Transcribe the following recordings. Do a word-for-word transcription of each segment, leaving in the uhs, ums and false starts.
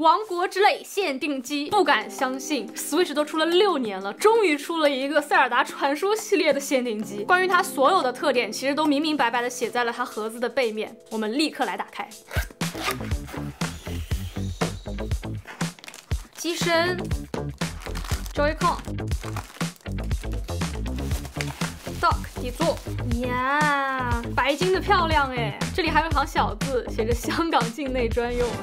王国之泪限定机，不敢相信 Switch 都出了六年了，终于出了一个塞尔达传说系列的限定机。关于它所有的特点，其实都明明白白的写在了它盒子的背面。我们立刻来打开。机身 Joy-Con Dock 底座呀，白金的漂亮哎！这里还有一行小字，写着香港境内专用。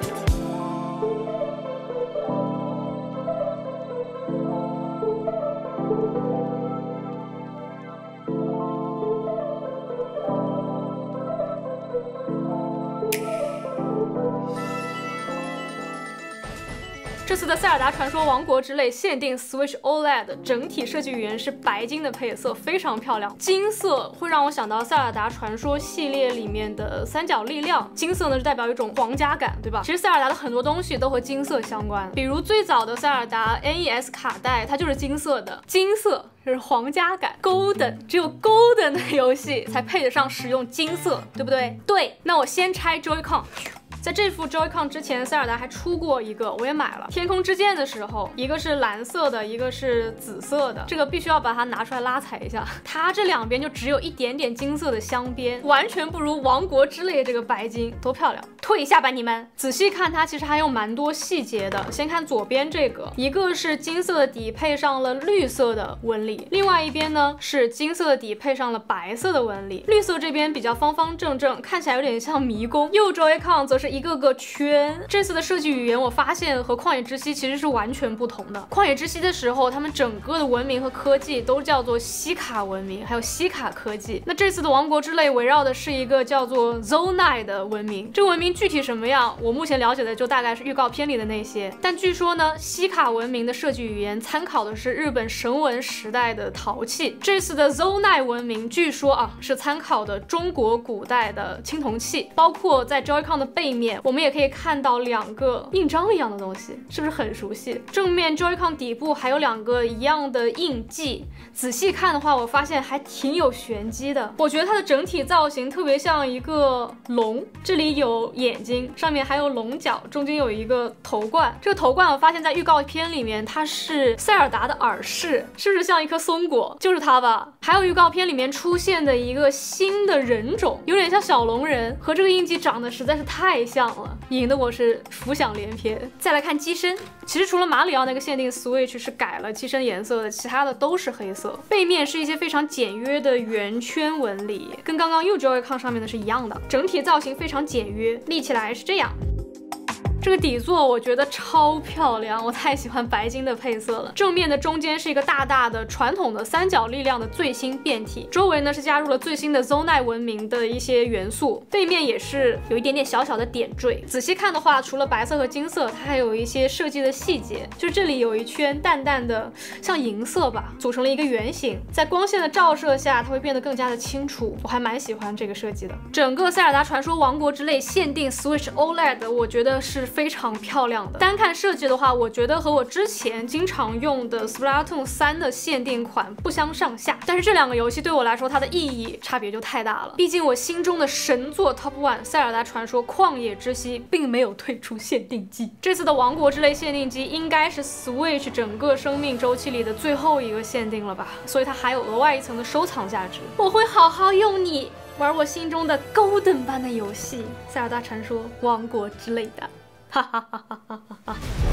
这次的塞尔达传说王国之泪限定 Switch O L E D 整体设计语言是白金的配色，非常漂亮。金色会让我想到塞尔达传说系列里面的三角力量，金色呢是代表一种皇家感，对吧？其实塞尔达的很多东西都和金色相关，比如最早的塞尔达 N E S 卡带，它就是金色的，金色就是皇家感 ，Golden 只有 Golden 的游戏才配得上使用金色，对不对？对，那我先拆 Joy-Con。在这副 Joy-Con 之前，塞尔达还出过一个，我也买了。天空之剑的时候，一个是蓝色的，一个是紫色的，这个必须要把它拿出来拉踩一下。它这两边就只有一点点金色的镶边，完全不如王国之泪这个白金，多漂亮！退一下吧你们，仔细看它其实还有蛮多细节的。先看左边这个，一个是金色的底配上了绿色的纹理，另外一边呢是金色的底配上了白色的纹理。绿色这边比较方方正正，看起来有点像迷宫。右 Joy-Con 则是一个个圈。这次的设计语言我发现和旷野之息其实是完全不同的。旷野之息的时候，他们整个的文明和科技都叫做西卡文明，还有西卡科技。那这次的王国之泪围绕的是一个叫做 Zonai 的文明。这个文明具体什么样，我目前了解的就大概是预告片里的那些。但据说呢，西卡文明的设计语言参考的是日本神文时代的陶器。这次的 Zonai 文明据说啊是参考的中国古代的青铜器，包括在 Joy-Con 的背面，我们也可以看到两个印章一样的东西，是不是很熟悉？正面 Joy-Con 底部还有两个一样的印记，仔细看的话，我发现还挺有玄机的。我觉得它的整体造型特别像一个龙，这里有眼睛，上面还有龙角，中间有一个头冠。这个头冠我发现在预告片里面它是塞尔达的耳饰，是不是像一颗松果？就是它吧。还有预告片里面出现的一个新的人种，有点像小龙人，和这个印记长得实在是太像了，引得我是浮想联翩。再来看机身，其实除了马里奥那个限定 Switch 是改了机身颜色的，其他的都是黑色。背面是一些非常简约的圆圈纹理，跟刚刚右 Joy-Con 上面的是一样的。整体造型非常简约，立起来是这样。这个底座我觉得超漂亮，我太喜欢白金的配色了。正面的中间是一个大大的传统的三角力量的最新变体，周围呢是加入了最新的 Zonai 文明的一些元素。背面也是有一点点小小的点缀，仔细看的话，除了白色和金色，它还有一些设计的细节，就这里有一圈淡淡的像银色吧，组成了一个圆形，在光线的照射下，它会变得更加的清楚。我还蛮喜欢这个设计的。整个塞尔达传说王国之泪限定 Switch O L E D 我觉得是非常漂亮的。单看设计的话，我觉得和我之前经常用的 Splatoon 三的限定款不相上下。但是这两个游戏对我来说，它的意义差别就太大了。毕竟我心中的神作 Top One 塞尔达传说旷野之息并没有推出限定机。这次的王国之泪限定机应该是 Switch 整个生命周期里的最后一个限定了吧，所以它还有额外一层的收藏价值。我会好好用你，玩我心中的 Golden 般的游戏，塞尔达传说王国之泪的。哈哈哈哈哈哈！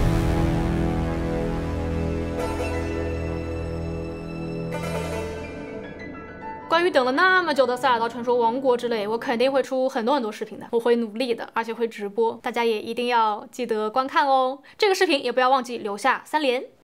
关于等了那么久的塞尔达传说王国之泪，我肯定会出很多很多视频的，我会努力的，而且会直播，大家也一定要记得观看哦。这个视频也不要忘记留下三连。